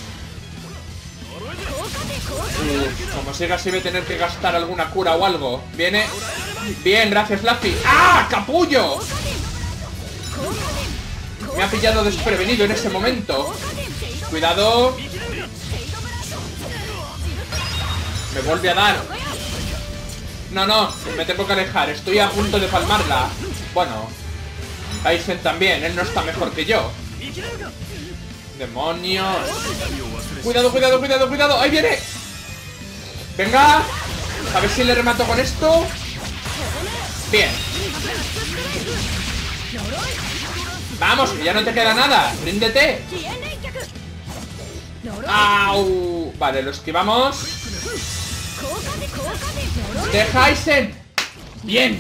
Como siga así voy a tener que gastar alguna cura o algo. Viene. Bien, gracias Laffy. ¡Ah! ¡Capullo! Me ha pillado desprevenido en ese momento. Cuidado. Me vuelve a dar. No, no, me tengo que alejar. Estoy a punto de palmarla. Bueno, Aizen también, él no está mejor que yo. ¡Demonios! Cuidado, cuidado, cuidado, cuidado. ¡Ahí viene! Venga. A ver si le remato con esto. Bien. Vamos, que ya no te queda nada. Ríndete. ¡Au! Vale, lo esquivamos. ¡Deja Aizen! ¡Bien!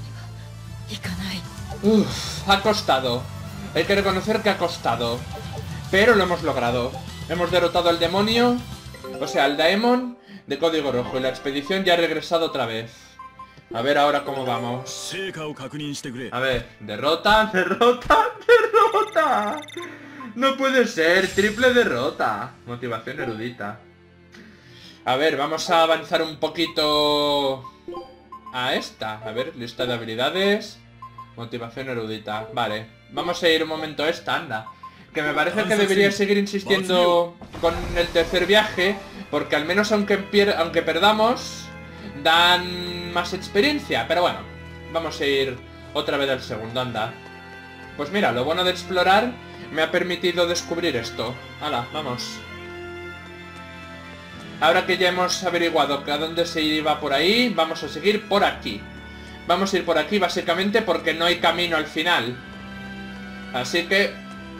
Uf, ha costado. Hay que reconocer que ha costado. Pero lo hemos logrado. Hemos derrotado al demonio, o sea, al Daemon de Código Rojo. Y la expedición ya ha regresado otra vez. A ver ahora cómo vamos. A ver, derrota, derrota, derrota. No puede ser, triple derrota. Motivación erudita. A ver, vamos a avanzar un poquito a esta. A ver, lista de habilidades. Motivación erudita. Vale, vamos a ir un momento a esta, anda. Que me parece que debería seguir insistiendo con el tercer viaje, porque al menos aunque perdamos, dan más experiencia. Pero bueno, vamos a ir otra vez al segundo, anda. Pues mira, lo bueno de explorar me ha permitido descubrir esto. Hala, vamos. Ahora que ya hemos averiguado que a dónde se iba por ahí, vamos a seguir por aquí. Vamos a ir por aquí básicamente porque no hay camino al final. Así que...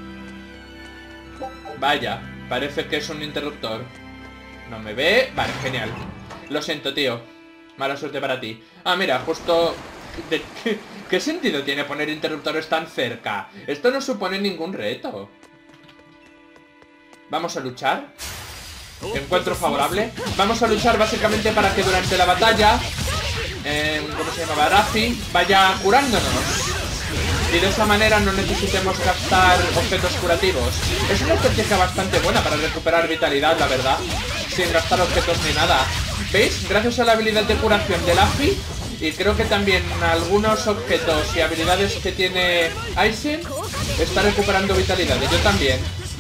Vaya, parece que es un interruptor. No me ve... Vale, genial. Lo siento, tío. Mala suerte para ti. Ah, mira, justo... ¿Qué sentido tiene poner interruptores tan cerca? Esto no supone ningún reto. ¿Vamos a luchar? Encuentro favorable. Vamos a luchar básicamente para que durante la batalla ¿cómo se llamaba? Rafi vaya curándonos y de esa manera no necesitemos gastar objetos curativos. Es una estrategia bastante buena para recuperar vitalidad, la verdad, sin gastar objetos ni nada. ¿Veis? Gracias a la habilidad de curación de Laffy, y creo que también algunos objetos y habilidades que tiene Aizen, está recuperando vitalidad. Y yo también.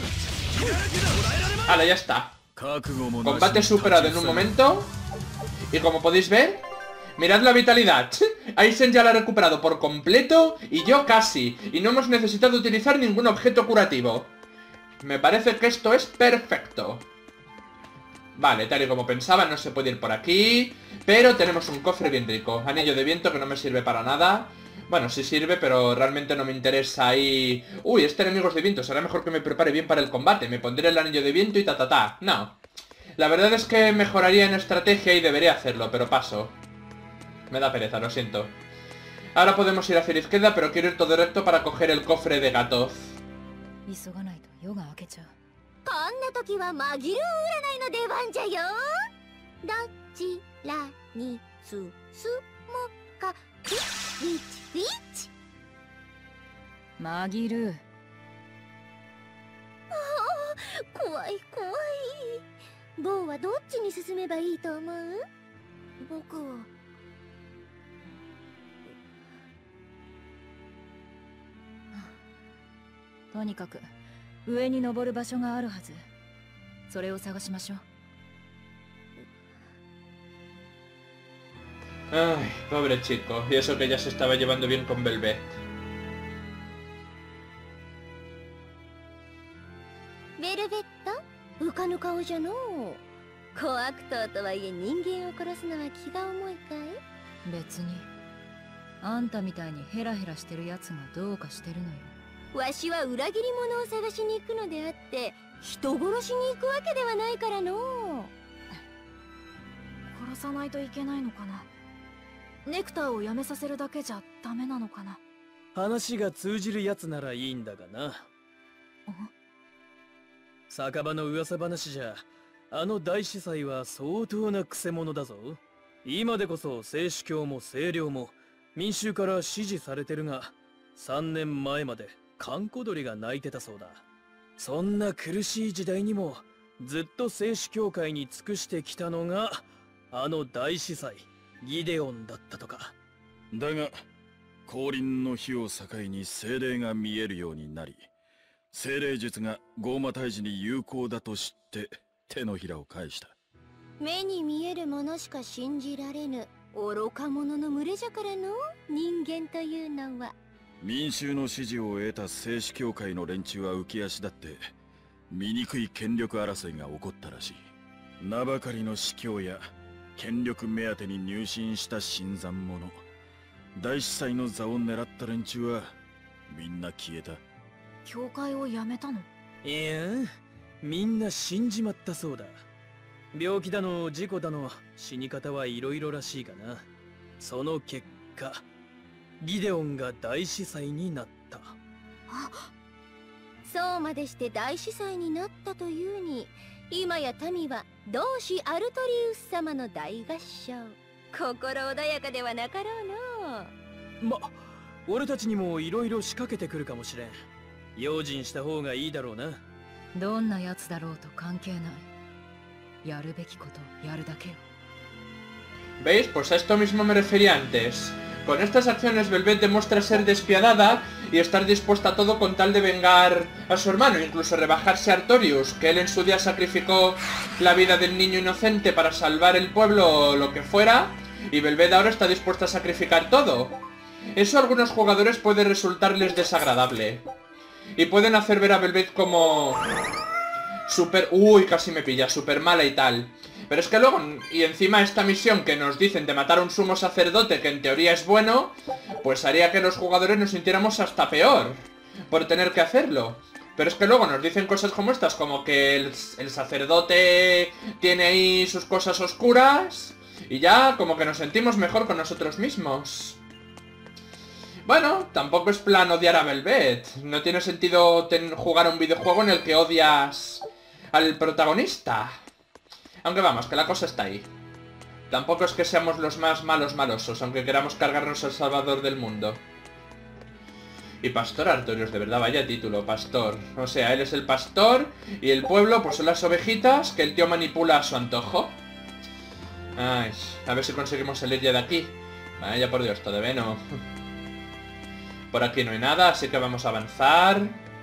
Vale, ya está. Combate superado en un momento. Y como podéis ver, mirad la vitalidad. Aizen ya la ha recuperado por completo y yo casi. Y no hemos necesitado utilizar ningún objeto curativo. Me parece que esto es perfecto. Vale, tal y como pensaba, no se puede ir por aquí. Pero tenemos un cofre bien rico. Anillo de viento que no me sirve para nada. Bueno, sí sirve, pero realmente no me interesa ahí... Uy, este enemigo es de viento. Será mejor que me prepare bien para el combate. Me pondré el anillo de viento y ta. No. La verdad es que mejoraría en estrategia y debería hacerlo, pero paso. Me da pereza, lo siento. Ahora podemos ir hacia la izquierda, pero quiero ir todo recto para coger el cofre de Gatoz. 急がないと夜が明けちゃう。 こんな時は紛る占いの出番じゃよ。どちらに進もうか。ウィッチウィッチ。 マギル。 怖い怖い。ボーはどっちに進めばいいと思う？僕は。 とにかく上に登る場所があるはず。それを探しましょう。 Ay, pobre chico. Y eso que ya se estaba llevando bien con Velvet. ベルベット、浮かぬ顔じゃのう。小悪党とはいえ人間を殺すのは気が重いかい？ 別にあんたみたいにヘラヘラしてるやつがどうかしてるのよ。 わしは裏切り者を探しに行くのであって人殺しに行くわけではないからのう。 殺さないといけないのかな。ネクターをやめさせるだけじゃダメなのかな。 話が通じるやつならいいんだがな。酒場の噂話じゃ、あの大司祭は相当なクセ者だぞ。今でこそ聖主教も清涼も民衆から支持されてるが、3年前まで閑古鳥が鳴いてたそうだ。そんな苦しい時代にもずっと聖主教会に尽くしてきたのがあの大司祭ギデオンだったとか。 だが降臨の日を境に精霊が見えるようになり、精霊術がゴーマ退治に有効だと知って手のひらを返した。 目に見えるものしか信じられぬ愚か者の群れじゃからの人間というのは。 民衆の支持を得た聖主教会の連中は浮き足だって醜い権力争いが起こったらしい。名ばかりの司教や権力目当てに入信した新参者、大司祭の座を狙った連中はみんな消えた。 教会を辞めたの？ いや、みんな死んじまったそうだ。病気だの事故だの死に方はいろいろらしいがな。その結果ギデオンが大司祭になった。 そうまでして大司祭になったというに、今や民は同志アルトリウス様の大合唱。心穏やかではなかろうの。 俺たちにもいろいろ仕掛けてくるかもしれん。用心した方がいいだろうな。 どんなやつだろうと関係ない。やるべきことをやるだけよ。 ¿Veis? Pues a esto mismo me refería antes. Con estas acciones Velvet demuestra ser despiadada y estar dispuesta a todo con tal de vengar a su hermano, incluso rebajarse a Artorius, que él en su día sacrificó la vida del niño inocente para salvar el pueblo o lo que fuera, y Velvet ahora está dispuesta a sacrificar todo. Eso a algunos jugadores puede resultarles desagradable. Y pueden hacer ver a Velvet como súper... Uy, casi me pilla, súper mala y tal. Pero es que luego, y encima esta misión que nos dicen de matar a un sumo sacerdote, que en teoría es bueno, pues haría que los jugadores nos sintiéramos hasta peor por tener que hacerlo. Pero es que luego nos dicen cosas como estas, como que el sacerdote tiene ahí sus cosas oscuras, y ya como que nos sentimos mejor con nosotros mismos. Bueno, tampoco es plan odiar a Velvet. No tiene sentido jugar a un videojuego en el que odias al protagonista. Aunque vamos, que la cosa está ahí. Tampoco es que seamos los más malos malosos, aunque queramos cargarnos al salvador del mundo. Y Pastor Artorius, de verdad, vaya título, pastor. O sea, él es el pastor y el pueblo pues son las ovejitas que el tío manipula a su antojo. Ay, a ver si conseguimos salir ya de aquí. Vaya por Dios, todo de no. Por aquí no hay nada, así que vamos a avanzar.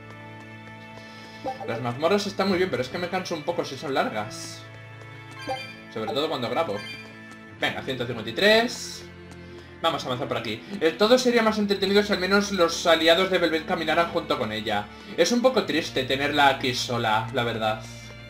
Las mazmorras están muy bien, pero es que me canso un poco si son largas. Sobre todo cuando grabo. Venga, 153. Vamos a avanzar por aquí. Todo sería más entretenido si al menos los aliados de Velvet caminaran junto con ella. Es un poco triste tenerla aquí sola, la verdad.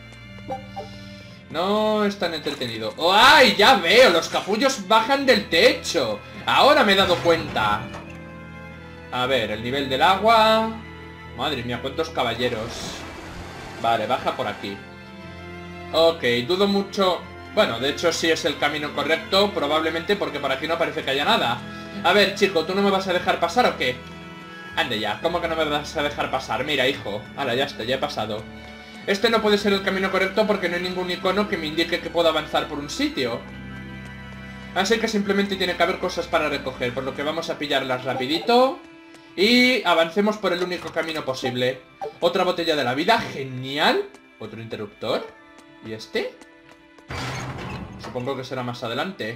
No es tan entretenido. ¡Oh, ay! Ya veo, los capullos bajan del techo. Ahora me he dado cuenta. A ver, el nivel del agua. Madre mía, cuántos caballeros. Vale, baja por aquí. Ok, dudo mucho. Bueno, de hecho sí es el camino correcto, probablemente porque por aquí no parece que haya nada. A ver, chico, ¿tú no me vas a dejar pasar o qué? Ande ya, ¿cómo que no me vas a dejar pasar? Mira, hijo. Ahora ya está, ya he pasado. Este no puede ser el camino correcto porque no hay ningún icono que me indique que puedo avanzar por un sitio. Así que simplemente tiene que haber cosas para recoger, por lo que vamos a pillarlas rapidito. Y avancemos por el único camino posible. Otra botella de la vida, genial. Otro interruptor. ¿Y este? Supongo que será más adelante.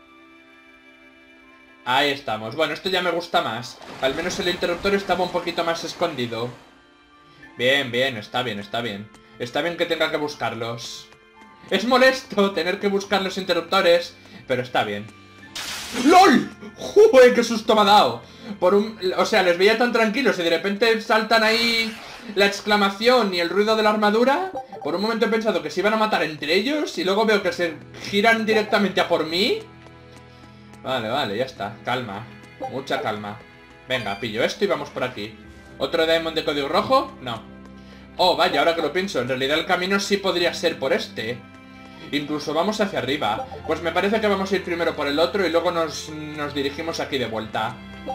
Ahí estamos. Bueno, esto ya me gusta más. Al menos el interruptor estaba un poquito más escondido. Bien, bien, está bien, está bien. Está bien que tenga que buscarlos. Es molesto tener que buscar los interruptores, pero está bien. ¡LOL! ¡Joder, qué susto me ha dado! O sea, les veía tan tranquilos y de repente saltan ahí la exclamación y el ruido de la armadura. Por un momento he pensado que se iban a matar entre ellos y luego veo que se giran directamente a por mí. Vale, vale, ya está. Calma. Mucha calma. Venga, pillo esto y vamos por aquí. ¿Otro Diamond de código rojo? No. Oh, vaya, ahora que lo pienso, en realidad el camino sí podría ser por este. Incluso vamos hacia arriba. Pues me parece que vamos a ir primero por el otro y luego nos dirigimos aquí de vuelta.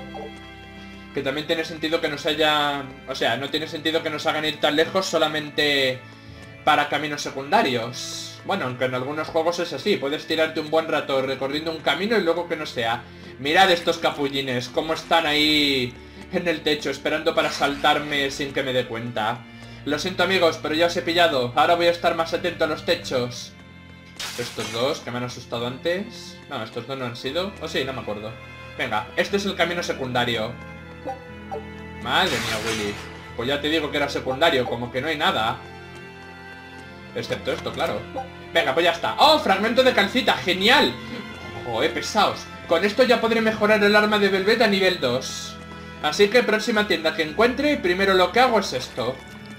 Que también tiene sentido que nos hayan... O sea, no tiene sentido que nos hagan ir tan lejos solamente para caminos secundarios. Bueno, aunque en algunos juegos es así. Puedes tirarte un buen rato recorriendo un camino y luego que no sea. Mirad estos capullines, cómo están ahí en el techo esperando para saltarme sin que me dé cuenta. Lo siento amigos, pero ya os he pillado. Ahora voy a estar más atento a los techos. Estos dos que me han asustado antes. No, estos dos no han sido. Oh sí, no me acuerdo. Venga, este es el camino secundario. Madre mía, Willy. Pues ya te digo que era secundario, como que no hay nada. Excepto esto, claro. Venga, pues ya está. ¡Oh, fragmento de calcita! ¡Genial! ¡Joder, pesaos! Con esto ya podré mejorar el arma de Velvet a nivel 2. Así que próxima tienda que encuentre, primero lo que hago es esto.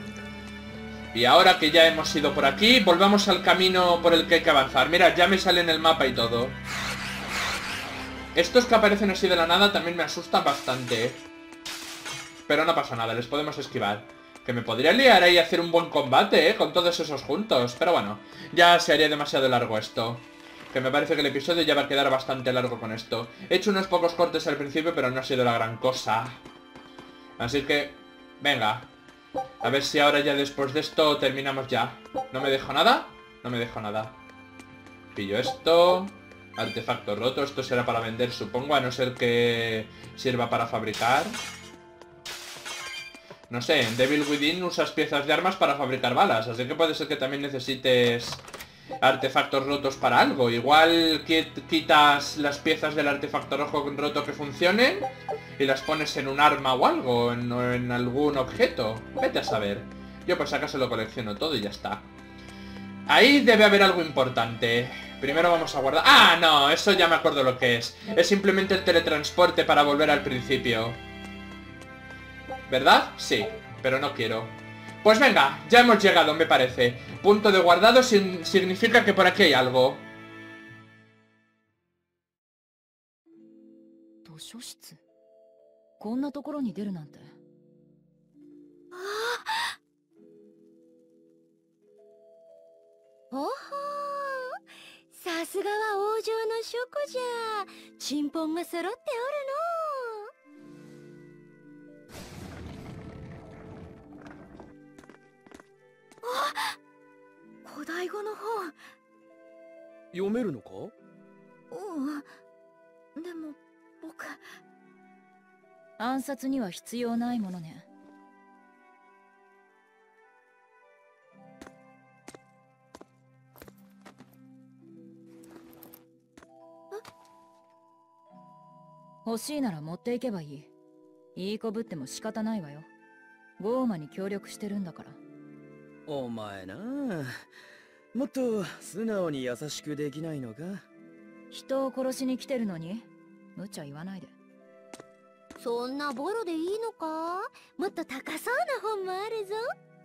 Y ahora que ya hemos ido por aquí, volvamos al camino por el que hay que avanzar. Mira, ya me sale en el mapa y todo. Estos que aparecen así de la nada también me asustan bastante. Pero no pasa nada, les podemos esquivar. Que me podría liar ahí y hacer un buen combate, con todos esos juntos. Pero bueno, ya se haría demasiado largo esto. Que me parece que el episodio ya va a quedar bastante largo con esto. He hecho unos pocos cortes al principio, pero no ha sido la gran cosa. Así que, venga. A ver si ahora ya después de esto terminamos ya. ¿No me dejo nada? No me dejo nada. Pillo esto. Artefacto roto. Esto será para vender, supongo, a no ser que sirva para fabricar. No sé, en Devil Within usas piezas de armas para fabricar balas. Así que puede ser que también necesites artefactos rotos para algo. Igual quitas las piezas del artefacto roto que funcionen y las pones en un arma o algo, en algún objeto. Vete a saber. Yo por si acaso lo colecciono todo y ya está. Ahí debe haber algo importante. Primero vamos a guardar... ¡Ah, no! Eso ya me acuerdo lo que es. Es simplemente el teletransporte para volver al principio. ¿Verdad? Sí, pero no quiero. Pues venga, ya hemos llegado, me parece. Punto de guardado significa que por aquí hay algo. 図書室こんなところに出るなんて。 おほー、さすがは王城の書庫じゃ。チンポンが揃っておるの。 古代語の本。 読めるのか？ でも僕。 暗殺には必要ないものね。欲しいなら持っていけばいい。いい子ぶっても仕方ないわよ。ゴーマに協力してるんだから。 お前なあ、もっと素直に優しくできないのか？ 人を殺しに来てるのに無茶言わないで。 そんなボロでいいのか？もっと高そうな本もあるぞ。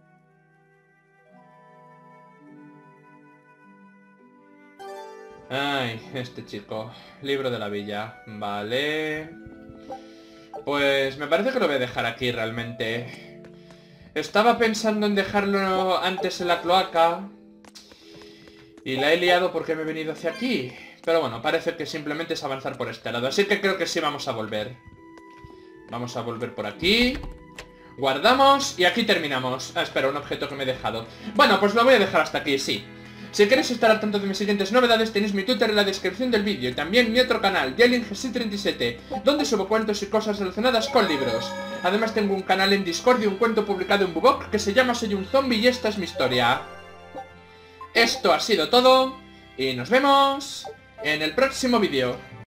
Ay, este chico. Libro de la villa. Vale. Pues me parece que lo voy a dejar aquí realmente. Estaba pensando en dejarlo antes en la cloaca y la he liado porque me he venido hacia aquí. Pero bueno, parece que simplemente es avanzar por este lado. Así que creo que sí vamos a volver. Vamos a volver por aquí. Guardamos y aquí terminamos. Ah, espera, un objeto que me he dejado. Bueno, pues lo voy a dejar hasta aquí, sí. Si queréis estar al tanto de mis siguientes novedades, tenéis mi Twitter en la descripción del vídeo y también mi otro canal, YelinGC37, donde subo cuentos y cosas relacionadas con libros. Además tengo un canal en Discord y un cuento publicado en Bubok que se llama Soy un zombie y esta es mi historia. Esto ha sido todo y nos vemos en el próximo vídeo.